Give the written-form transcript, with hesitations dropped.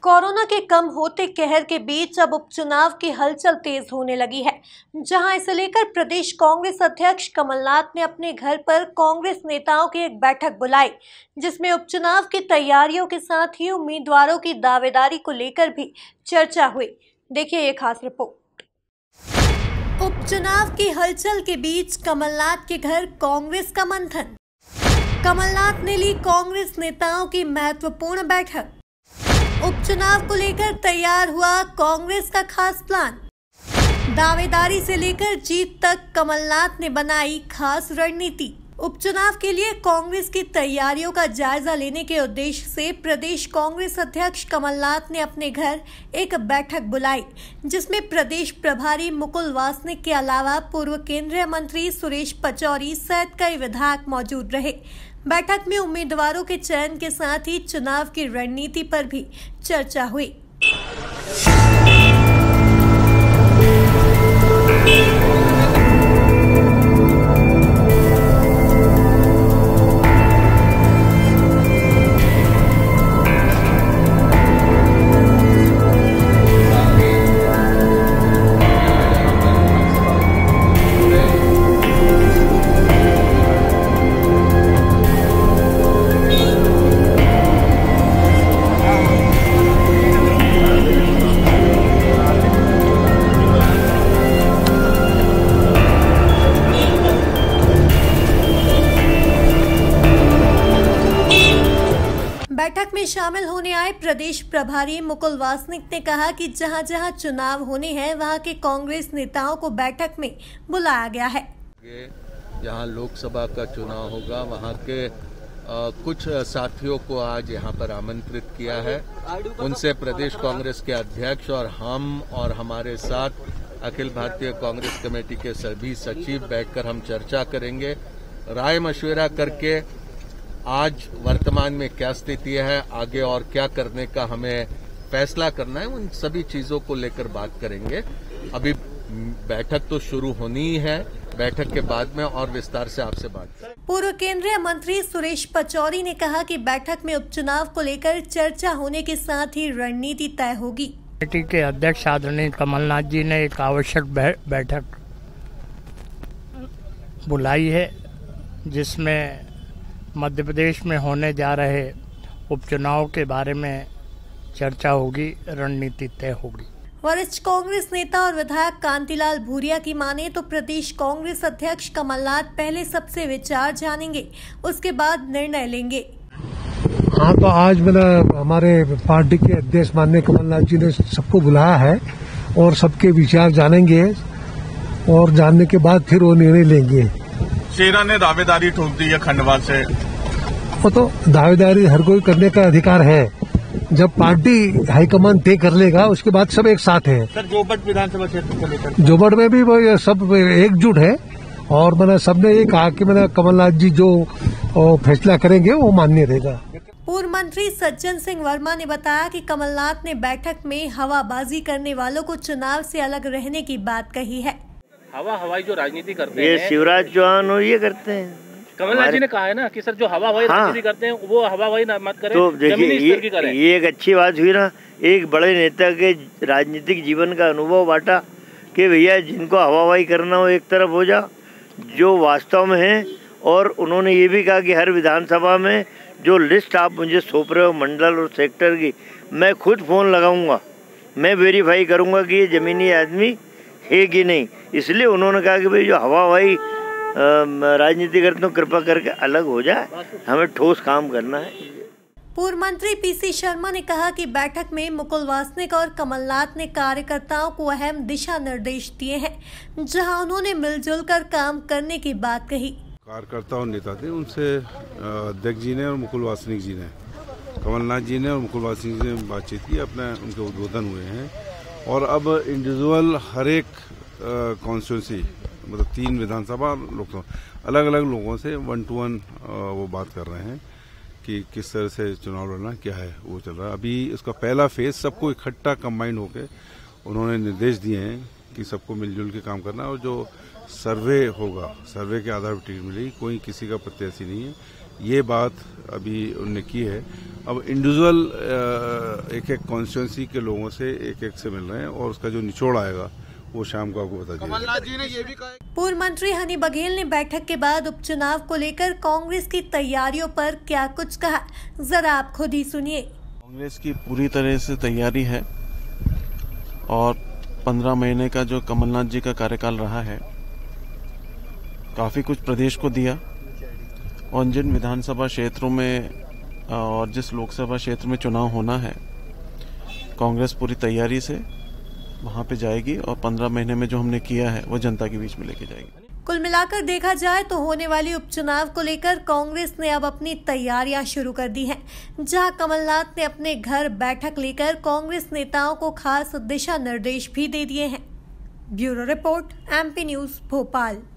Corona के कम होते कहर के बीच अब उपचुनाव की हलचल तेज होने लगी है, जहां इसे लेकर प्रदेश कांग्रेस अध्यक्ष कमलनाथ ने अपने घर पर कांग्रेस नेताओं की एक बैठक बुलाई, जिसमें उपचुनाव की तैयारियों के साथ ही उम्मीदवारों की दावेदारी को लेकर भी चर्चा हुई। देखिए ये खास रिपोर्ट। उपचुनाव की हलचल के बीच कमलनाथ के घर कांग्रेस का मंथन। कमलनाथ ने ली कांग्रेस नेताओं की महत्वपूर्ण बैठक। उपचुनाव को लेकर तैयार हुआ कांग्रेस का खास प्लान। दावेदारी से लेकर जीत तक कमलनाथ ने बनाई खास रणनीति। उपचुनाव के लिए कांग्रेस की तैयारियों का जायजा लेने के उद्देश्य से प्रदेश कांग्रेस अध्यक्ष कमलनाथ ने अपने घर एक बैठक बुलाई, जिसमें प्रदेश प्रभारी मुकुल वासनिक के अलावा पूर्व केंद्रीय मंत्री सुरेश पचौरी सहित कई विधायक मौजूद रहे। बैठक में उम्मीदवारों के चयन के साथ ही चुनाव की रणनीति पर भी चर्चा हुई। बैठक में शामिल होने आए प्रदेश प्रभारी मुकुल वासनिक ने कहा कि जहां जहां चुनाव होने हैं वहां के कांग्रेस नेताओं को बैठक में बुलाया गया है। जहां लोकसभा का चुनाव होगा वहां के कुछ साथियों को आज यहां पर आमंत्रित किया है। उनसे प्रदेश कांग्रेस के अध्यक्ष और हम और हमारे साथ अखिल भारतीय कांग्रेस कमेटी के सभी सचिव बैठकर हम चर्चा करेंगे, राय मशविरा करके आज वर्तमान में क्या स्थिति है, आगे और क्या करने का हमें फैसला करना है, उन सभी चीजों को लेकर बात करेंगे। अभी बैठक तो शुरू होनी ही है, बैठक के बाद में और विस्तार से आपसे बात। पूर्व केंद्रीय मंत्री सुरेश पचौरी ने कहा कि बैठक में उपचुनाव को लेकर चर्चा होने के साथ ही रणनीति तय होगी। पार्टी के अध्यक्ष आदरणीय कमलनाथ जी ने एक आवश्यक बैठक बुलाई है, जिसमें मध्य प्रदेश में होने जा रहे उपचुनाव के बारे में चर्चा होगी, रणनीति तय होगी। वरिष्ठ कांग्रेस नेता और विधायक कांतिलाल भूरिया की माने तो प्रदेश कांग्रेस अध्यक्ष कमलनाथ पहले सबसे विचार जानेंगे, उसके बाद निर्णय लेंगे। हाँ, तो आज मैंने हमारे पार्टी के अध्यक्ष माननीय कमलनाथ जी ने सबको बुलाया है और सबके विचार जानेंगे और जानने के बाद फिर वो निर्णय लेंगे। शेरा ने दावेदारी ठोक दी है खंडवा से। वो तो दावेदारी हर कोई करने का अधिकार है, जब पार्टी हाईकमान तय कर लेगा उसके बाद सब एक साथ है। सर, जोबट विधानसभा क्षेत्र को लेकर जोबट में भी वो सब एकजुट है और मैंने सबने ये कहा कि मैंने कमलनाथ जी जो फैसला करेंगे वो मान्य रहेगा। पूर्व मंत्री सज्जन सिंह वर्मा ने बताया कि कमलनाथ ने बैठक में हवाबाजी करने वालों को चुनाव से अलग रहने की बात कही है। हवाई जो राजनीति करते हैं, ये शिवराज चौहान और ये करते हैं। कमलनाथ जी ने कहा है ना कि सर जो हवाई राजनीति करते हैं वो हवाई मत करें, तो जमीनी स्तर की करें। ये एक अच्छी बात हुई ना, एक बड़े नेता के राजनीतिक जीवन का अनुभव बांटा कि भैया जिनको हवाई करना हो एक तरफ हो जा, जो वास्तव में है। और उन्होंने ये भी कहा कि हर विधानसभा में जो लिस्ट आप मुझे सौंप रहे हो मंडल और सेक्टर की, मैं खुद फोन लगाऊंगा, मैं वेरीफाई करूंगा कि ये जमीनी आदमी है कि नहीं। इसलिए उन्होंने कहा कि भाई जो हवाई राजनीति करते हो कृपा करके अलग हो जाए, हमें ठोस काम करना है। पूर्व मंत्री पीसी शर्मा ने कहा कि बैठक में मुकुल वासनिक और कमलनाथ ने कार्यकर्ताओं को अहम दिशा निर्देश दिए हैं, जहां उन्होंने मिलजुल कर काम करने की बात कही। कार्यकर्ता और नेता थे, उनसे अध्यक्ष जी ने और मुकुल वासनिक जी ने, कमलनाथ जी ने और मुकुल वासनिक जी ने बातचीत की, अपने उनके उद्बोधन हुए हैं। और अब इंडिविजुअल हर एक कॉन्स्टिट्यूंसी मतलब 3 विधानसभा लोकसभा अलग अलग लोगों से 1 to 1 वो बात कर रहे हैं कि किस तरह से चुनाव लड़ना क्या है वो चल रहा है। अभी उसका पहला फेज सबको इकट्ठा कंबाइंड होके उन्होंने निर्देश दिए हैं कि सबको मिलजुल के काम करना, और जो सर्वे होगा सर्वे के आधार पर टिकट मिलेगी। कोई किसी का प्रत्याशी नहीं है, ये बात अभी उन्होंने की है। अब इंडिविजुअल एक एक कॉन्स्टिट्यूंसी के लोगों से एक से मिल रहे हैं और उसका जो निचोड़ आएगा वो शाम को आपको बता दिया। कमलनाथ जी ने ये भी कहा। पूर्व मंत्री हनी बघेल ने बैठक के बाद उपचुनाव को लेकर कांग्रेस की तैयारियों पर क्या कुछ कहा, जरा आप खुद ही सुनिए। कांग्रेस की पूरी तरह से तैयारी है और 15 महीने का जो कमलनाथ जी का कार्यकाल रहा है काफी कुछ प्रदेश को दिया और जिन विधानसभा क्षेत्रों में और जिस लोकसभा क्षेत्र में चुनाव होना है कांग्रेस पूरी तैयारी से वहां पे जाएगी और 15 महीने में जो हमने किया है वो जनता के बीच में लेके जाएगी। कुल मिलाकर देखा जाए तो होने वाली उपचुनाव को लेकर कांग्रेस ने अब अपनी तैयारियां शुरू कर दी हैं, जहां कमलनाथ ने अपने घर बैठक लेकर कांग्रेस नेताओं को खास दिशा निर्देश भी दे दिए हैं। Bureau report, MP news, Bhopal.